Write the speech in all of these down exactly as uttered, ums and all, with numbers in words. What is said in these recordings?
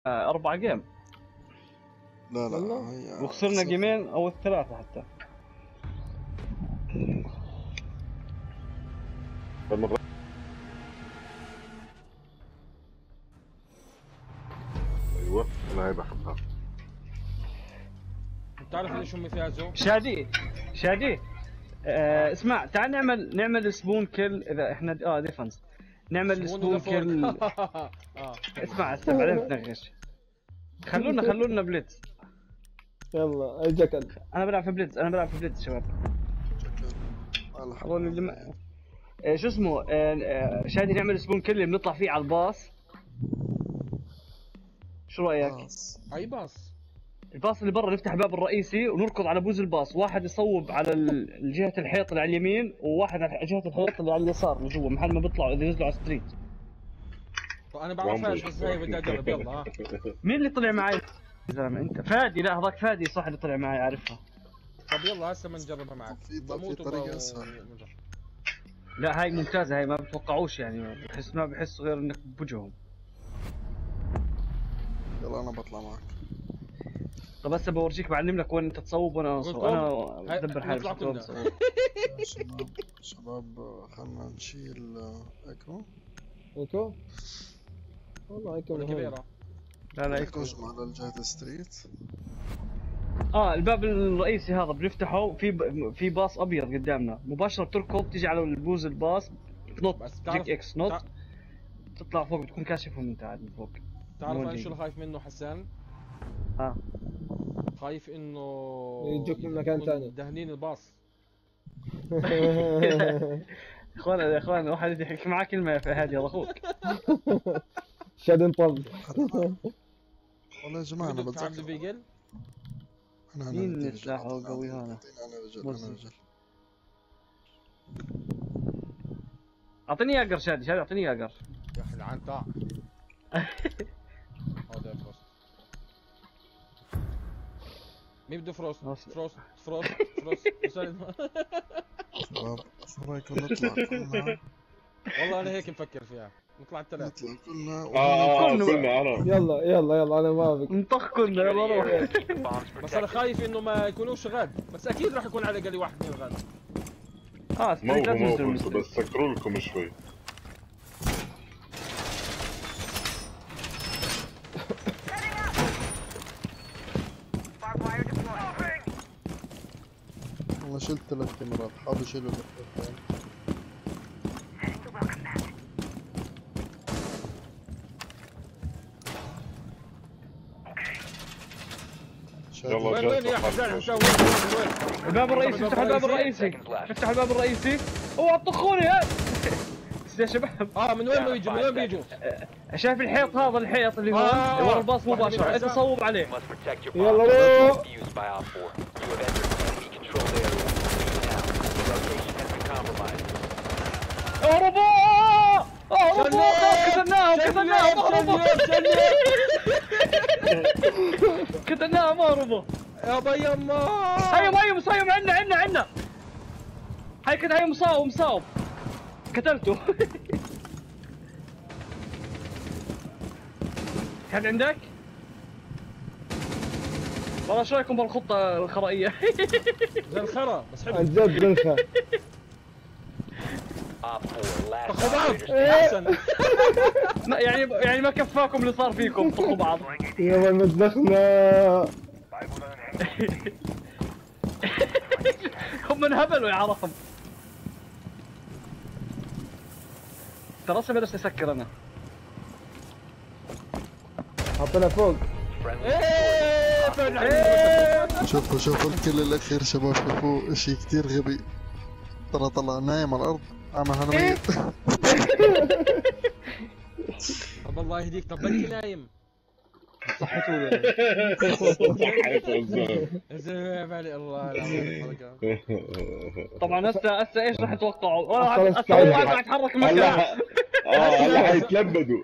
اربع جيم. لا لا هي وخسرنا جيمين او الثلاثه حتى. ايوه انا هاي بحبها. بتعرف ليش هم فازوا؟ شادي شادي آه اسمع، تعال نعمل نعمل سبون كل اذا احنا اه ديفنس. نعمل سبون كل آه. اسمع اسمع بعدين بتنغش. خلونا خلونا بليتز. يلا اجاك انت. انا بلعب في بليتز، انا بلعب في بليتز شباب. اظن اللي ما... آه شو اسمه آه آه شادي نعمل سبون كل اللي بنطلع فيه على الباص. شو رايك؟ اي باص؟ الباص اللي برا، نفتح الباب الرئيسي ونركض على بوز الباص، واحد يصوب على الجهة الحيط اللي على اليمين وواحد على جهة الحيط اللي على اليسار اللي جوا محل ما بيطلعوا اذا نزلوا على الستريت. طيب انا بعرفهاش بس هي بدي اجرب. يلا ها. مين اللي طلع معي؟ يا زلمه انت فادي. لا هذاك فادي صح اللي طلع معي عارفها. طب يلا هسه بنجربها معك. في بموت طريقة اسهل. لا هاي ممتازة، هاي ما بتوقعوش يعني، بحس ما بحس غير انك بوجههم. يلا انا بطلع معك. طب هسه بورجيك، بعلم لك وين انت تصوب وانا اصوب. انا بدبر حالي. كلنا. شباب شباب خلنا نشيل ايكو. ايكو؟ والله ايكو كبيرة. لا لا ايكو على الجهة ستريت. اه الباب الرئيسي هذا بنفتحه، في ب... في باص ابيض قدامنا مباشرة، بتركض تيجي على البوز الباص نوت جيك اكس نوت تع... تطلع فوق، بتكون كاشفهم انت عاد من فوق. تعرف انا شو اللي خايف منه حسان؟ اه خايف انه يجوك من مكان ثاني دهنين الباص. اخوان يا اخوان واحد يحكي معاه كلمة يا فهد يلا اخوك. شاد انطب. والله يا جماعة انا بتذكر. انا مين سلاحه قوي هذا؟ انا رجل انا رجل. اعطيني ياقر شادي، شادي اعطيني ياقر. يا اخي العن طاع. هذا فروست. مين بده فروست؟ فروست فروست فروست. شباب شو رايكم نطلع كلنا؟ والله انا هيك مفكر فيها، نطلع الثلاث. نطلع كلنا. اه كلنا انا. يلا يلا يلا انا ما بك. نطخ كلنا يلا روح. بس انا خايف انه ما يكونوش غاد، بس اكيد راح يكون على الاقل واحد من الغاد. اه مو مو بس سكروا لكم شوي. والله شلت ثلاث كاميرات، حاولوا شيلوا الاثنين. وين وين يا حسان حسان وين؟ الباب الرئيسي، افتح الباب الرئيسي، افتح الباب الرئيسي. اوعى تطخوني ها يا شباب. اه من وين بيجوا؟ من وين بيجوا؟ شايف الحيط هذا، الحيط اللي هو ورا الباص مباشرة، انت صوب عليه. يلا روح. اهربوا اهربوا كتلناهم كتلناهم اهربوا كتلناهم اهربوا. يابا يما هيا هيا مصايم عنا عنا عنا. هاي كده هيا مصاوب مصاوب قتلته. حد عندك؟ والله شو رايكم بالخطة الخرائية؟ زي الخرا بس حلو. عن جد بنخا. طخوا بعض. يعني يعني ما كفاكم اللي صار فيكم طخوا بعض. يلا مزخنا. هم انهبلوا يا عرفهم. ترى هسه بلشت اسكر انا. حطينا فوق. شوفوا شوفوا الكل الاخير شباب، شوفوا اشي كثير غبي. ترى طلع نايم على الارض. انا انا ميت. طب الله يهديك، طب بلكي نايم. صحتوا لي. زين بالي الله العظيم. طبعا هسه هسه ايش راح يتوقعوا؟ هسه واحد راح يتحرك مكانه. اه هلا حيتلبدوا.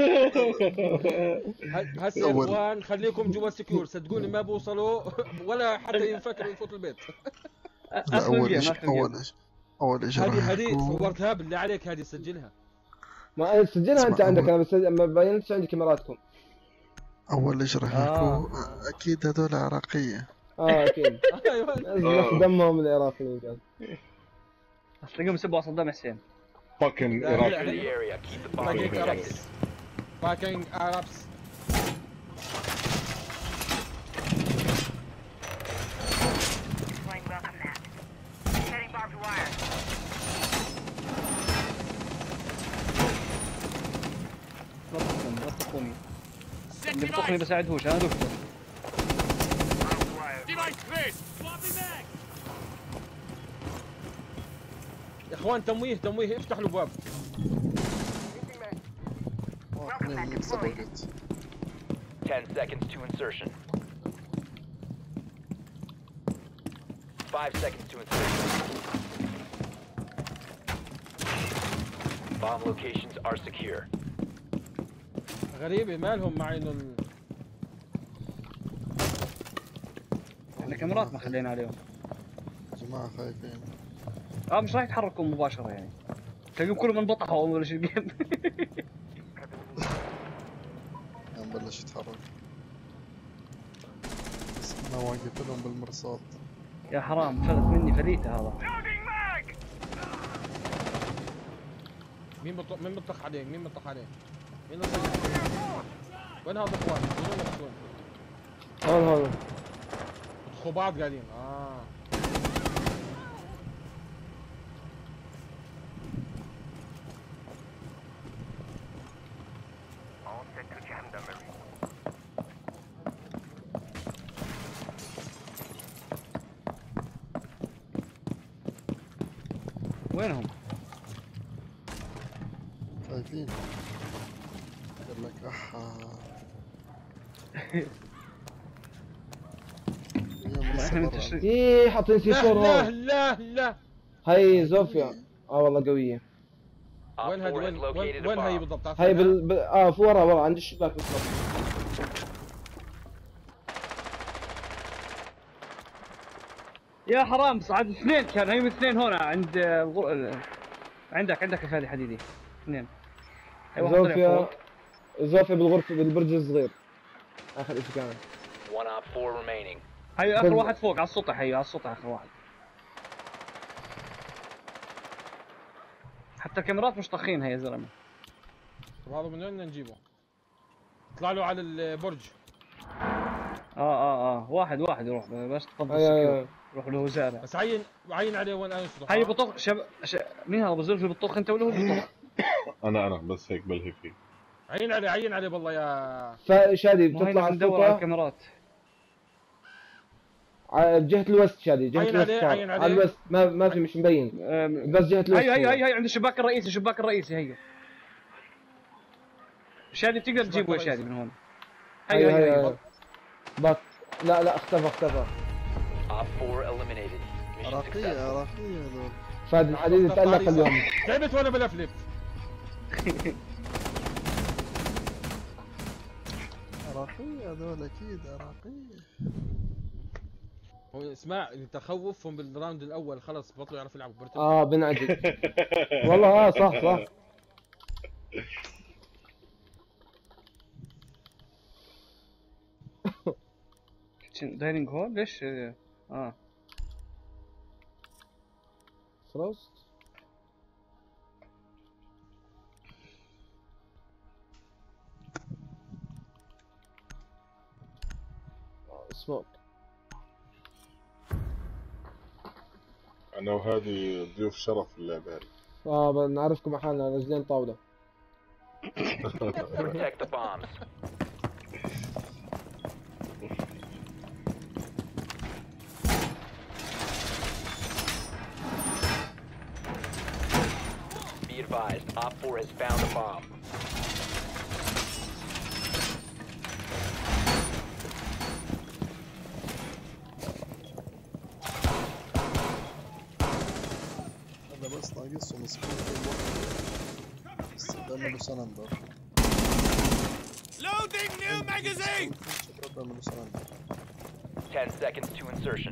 هسه يا اخوان خليكم جوا السكيور، صدقوني ما بوصلوا ولا حتى ينفكروا يفوتوا البيت. اول شيء اول شيء اول شيء هذه هذه صورتها بالله عليك، هذه سجلها. ما سجلها انت عندك، انا بس ما بينتش عندي كاميراتكم. اول ايش راح يحكوا؟ اكيد هذول عراقية. اه اكيد. ايوه نزلت دمهم العراقيين كان. تلاقيهم يسبوا صدام حسين. فاكن عراقي. باكينج ارابس باكينج ارابس. لا تخون لا تخوني. اللي بطخني بساعدهوش انا دكتور. يا اخوان تمويه تمويه افتح له باب. اثنين سبقت. ten seconds to insertion. five seconds to insertion. Bomb locations are secure. غريبة مالهم مع انه ال... احنا كاميرات ما خلينا عليهم. جماعة خايفين. اه مش راح يتحركوا مباشرة يعني. تلاقيهم كلهم انبطحوا اول ما بلش الجيم. عم بلش يتحرك. بس انا واقف لهم بالمرصاد. يا حرام فلت مني فليته هذا. مين بط... مين بطخ عليك؟ مين بطخ عليك؟ مين بطخ؟ وين هذا اخوان؟ بدون مقصود. هون هون. بطخوا بعض قاعدين. اه وينهم؟ خايفين. قال لك احا. احنا منتشرين. ايه حاطين سي لا فور لا هون. لا لا. هاي زوفيا. اه والله قوية. Op وين هذه four has وين وين, located a وين هي bomb. بالضبط؟ هاي بال... بال... اه في ورا ورا عند الشباك بالضبط. يا حرام صعد اثنين كان هي اثنين هنا عند الغر... عندك عندك يا فادي حديدي اثنين. هي واحد طلع زوفيا فوق. زوفيا بالغرفة بالبرج الصغير. اخر اشي كان. One op four remaining. هي اخر بل- واحد فوق على السطح. هي على السطح اخر واحد. حتى الكاميرات مش طاخينها يا زلمه. طب هذا من وين بدنا نجيبه؟ اطلع له على البرج. اه اه اه واحد واحد يروح بس تفضل هاي هاي سكيور. هاي. روح له زارع. بس عين عين عليه وين انشطه. هاي بطخ شب... ش... مين هذا بزرف بطخ انت ولا هو بطخ؟ انا انا بس هيك بلهي فيه. عين عليه عين عليه بالله يا فشادي ما هي بتطلع على ندور على السطح الكاميرات. ع- بجهة الوست شادي جهة عين الوست عليه، صار. عين عليه. على الوست ما ما في مش مبين أم، بس جهة الوست هي هي هو. هي هي عند الشباك الرئيسي. الشباك الرئيسي هي شادي بتقدر الشباك تجيبه يا الرئيسي. شادي من هون. هي هي هي, هي هي. هي. بط لا لا اختفى اختفى. Op four eliminated. Mission عراقية successful. عراقية هذول. فادي الحديد تألق اليوم. تعبت وانا بلفلف. عراقية هذول اكيد عراقية. هو اسمع تخوفهم بالراوند الاول خلص بطلوا يعرفوا يلعبوا برتب. اه بنعجب. والله اه صح صح. دايننج هول ليش؟ اه فروست. سموك. انا وهذه ضيوف شرف اللعبة هذه. اه بنعرفكم حالنا نازلين طاولة. Protect the bombs. Be advised, Op four has found a bomb. هذا بس ناقصهم مسكين بيعملوا سلندر. Loading new magazine! شباب بيعملوا سلندر. Ten seconds to insertion.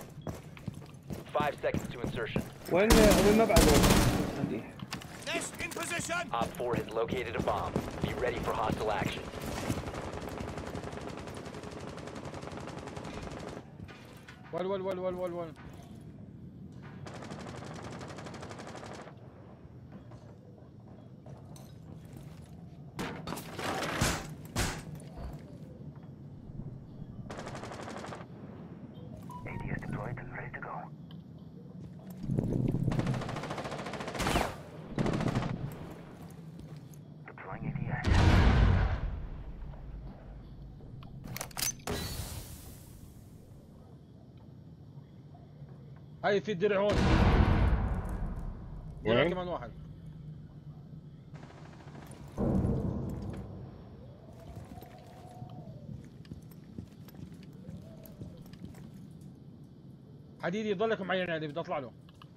Five seconds to insertion. وين وين مبعد؟ Nest in Op four has located a bomb. Be ready for hostile action. ول ول ول ول ول ول هاي في الدرع هون. درع وين؟ كمان واحد. حديدي ضلك معين عليه، بدي اطلع له.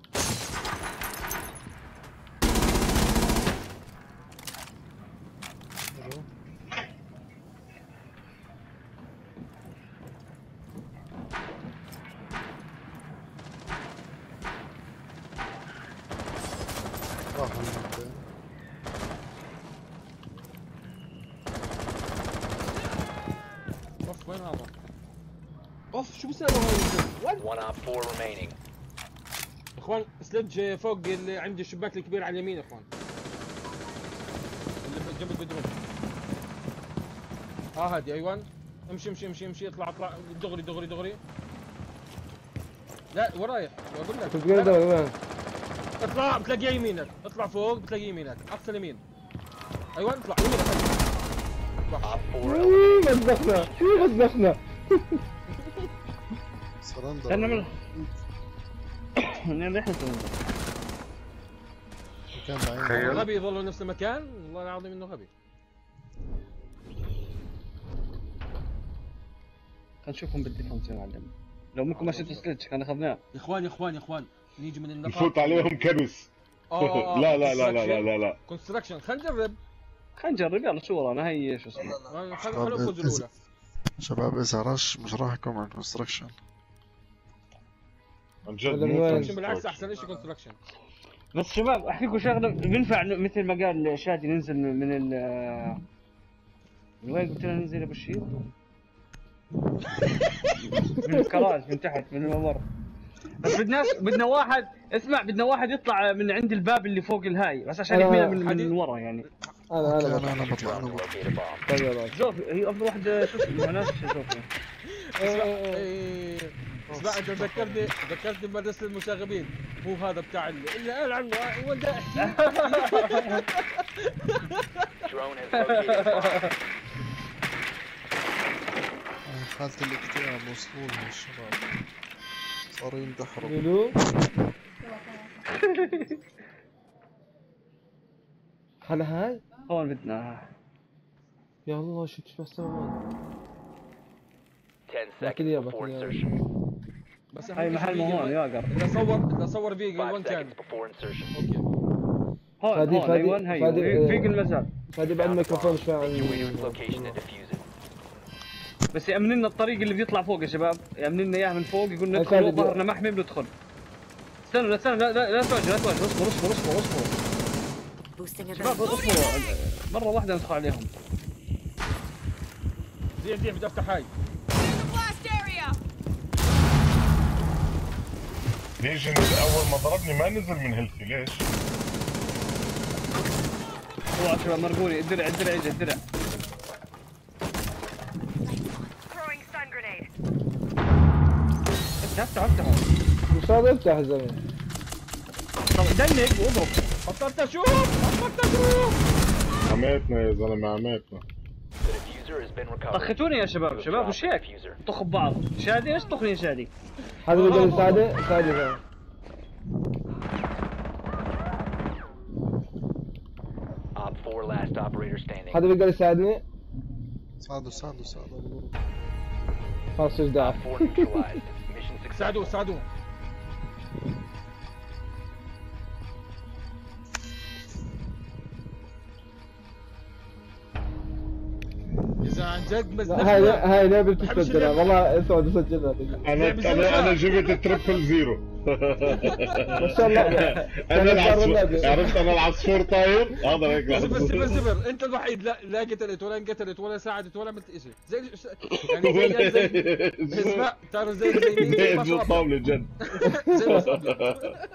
راح المنطقة. اوف وين هذا؟ اوف شو بيسوي هاي؟ One op four remaining. اخوان سلدج فوق اللي عند الشباك الكبير على اليمين اخوان. اللي جنب البدروم. اه هادي ايوان. امشي امشي امشي امشي اطلع اطلع دغري دغري دغري. لا ورايح بقول لك. تقول ده وين؟ اطلع بتلاقيه يمينك، اطلع فوق بتلاقيه يمينك، اقصى اليمين. ايوان اطلع يمينك. اطلع. Op four ايه مزخنا، ايه مزخنا. سرندر. خلنا نعمل نعمل احنا سرندر. مكان بعيد. غبي يظل نفس المكان، والله العظيم انه غبي. خلينا نشوفهم بالديفنس يا معلم. لو منكم ما شفتوا سلتش كان اخذناه. يا اخوان يا اخوان يا اخوان نيجي من النقاط. نفوت عليهم كبس. آه، آه، لا لا لا لا لا لا لا. كونستراكشن خلينا نجرب. خلينا نجرب يلا شو ورانا هي شو اسمه. خلينا خلينا نفوز الاولى. شباب اذا رش مش راح يكون عن كونستراكشن. عن جد ولا مو من وين؟ كونستراكشن. بالعكس احسن شيء كونستراكشن. بس شباب احكي لكم شغله بينفع مثل ما قال شادي ننزل من ال من وين قلت لنا ننزل يا ابو الشيخ؟ من الكراج من تحت من الممر. بس بدنا بدنا واحد اسمع بدنا واحد يطلع من عند الباب اللي فوق الهاي بس عشان أنا- يحمينا من, حدي- من ورا يعني. انا اوكي انا انا انا بطلع. بطلع انا بطلع. locate a bomb. طيب يا راجل. زوفي هي افضل واحده شو اسمه ناس زوفي. اسمع إيه، اسمع انت ذكرتني ذكرتني بمدرسه المشاغبين. مو هذا بتاع اللي اللي قال عنه هو ده احكي. Drone has located a bomb. حالة الاكتئاب وصلوا لها الشباب. صاروا يندحروا. لولو. على هاي؟ هون بدنا يا الله شو تشبه السماوات. Ten لكن يا seconds before بطل يا insertion. بس هاي محل مو هون يا قرب. اذا صور اذا صور فيجن Five وين كان؟ seconds before insertion. اوكي. هون فادي- هون فادي- ايوه هي فادي- فيك المزال. فادي بعد ميكروفون شوي Make your way to its عن location and defuse it. بس يأمن لنا الطريق اللي بيطلع فوق يا شباب يأمن لنا اياه من فوق يقول هاي ندخل فادي- ظهرنا محمي بندخل. استنوا لا استنوا لا لا لا تواجهوا لا تواجهوا اصبروا اصبروا اصبروا اصبروا Boosting a شباب اصبروا مرة واحدة ندخل عليهم. زين زين بدي افتح هاي. blast area. ليش اول ما ضربني ما نزل من هيلثي ليش؟ اوعى شباب مرقوني الدرع الدرع اجى الدرع. Throwing stun grenade. افتح افتح افتح. مش راضي يفتح الزلمه. طب دنك واضرب. بطلت اشوف بطلت اشوف. عميتنا يا زلمه عميتنا. The diffuser has been recovered. طختوني يا شباب شباب وش هيك؟ Diffuser. طخوا ببعض. شادي ايش طخني يا شادي؟ هذا بيقدر يساعده؟ يساعده. Op four last operator standing. هذا بيقدر يساعدني؟ ساعدوا ساعدوا ساعدوا. خلاص ايش داعي. Op four neutralized. Mission successful. ساعدوه ساعدوه. اذا عن جد هاي مزنقنا هاي لعبة تسجلها والله انتوا بدكم تسجلها. انا انا انا جبت تريبل زيرو. ما شاء الله. انا العصفور، عرفت انا العصفور طاير هذا هيك. زبر زبر زبر انت الوحيد لا لا قتلت ولا انقتلت ولا ساعدت ولا عملت شيء زي يعني زي زي اسمع تعرف زي زي مين؟ زي الطاولة جد. زي